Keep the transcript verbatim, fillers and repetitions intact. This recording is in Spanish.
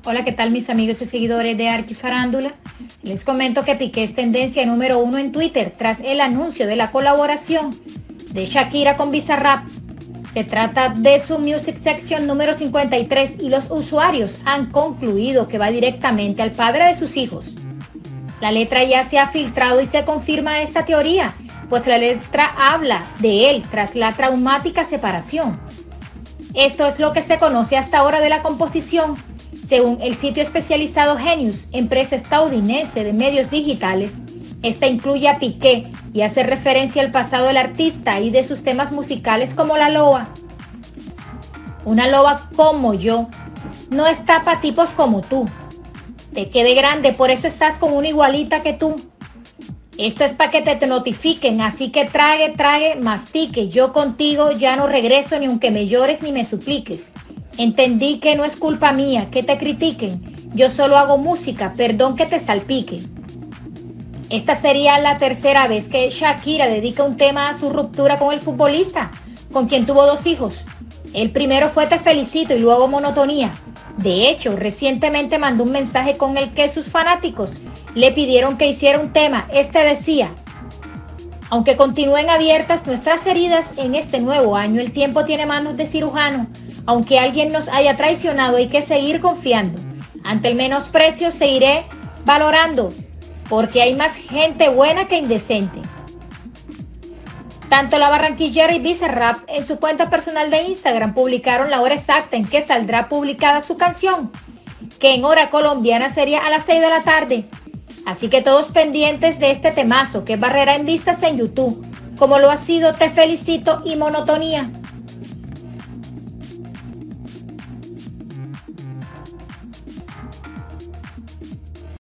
Hola, ¿qué tal mis amigos y seguidores de Archifarándula? Les comento que Piqué es tendencia número uno en Twitter tras el anuncio de la colaboración de Shakira con Bizarrap. Se trata de su Music Section número cincuenta y tres y los usuarios han concluido que va directamente al padre de sus hijos. La letra ya se ha filtrado y se confirma esta teoría, pues la letra habla de él tras la traumática separación. Esto es lo que se conoce hasta ahora de la composición. Según el sitio especializado Genius, empresa estadounidense de medios digitales, esta incluye a Piqué y hace referencia al pasado del artista y de sus temas musicales como La Loba. Una loba como yo no está para tipos como tú. Te quede grande, por eso estás con una igualita que tú. Esto es para que te, te notifiquen, así que trague, trague, mastique. Yo contigo ya no regreso ni aunque me llores ni me supliques. Entendí que no es culpa mía que te critiquen. Yo solo hago música, perdón que te salpique. Esta sería la tercera vez que Shakira dedica un tema a su ruptura con el futbolista, con quien tuvo dos hijos. El primero fue Te felicito y luego Monotonía. De hecho, recientemente mandó un mensaje con el que sus fanáticos le pidieron que hiciera un tema. Este decía: aunque continúen abiertas nuestras heridas en este nuevo año, el tiempo tiene manos de cirujano. Aunque alguien nos haya traicionado, hay que seguir confiando. Ante el menosprecio seguiré valorando, porque hay más gente buena que indecente. Tanto la barranquillera y Bizarrap en su cuenta personal de Instagram publicaron la hora exacta en que saldrá publicada su canción, que en hora colombiana sería a las seis de la tarde. Así que todos pendientes de este temazo que barrerá en vistas en YouTube, como lo ha sido Te felicito y Monotonía.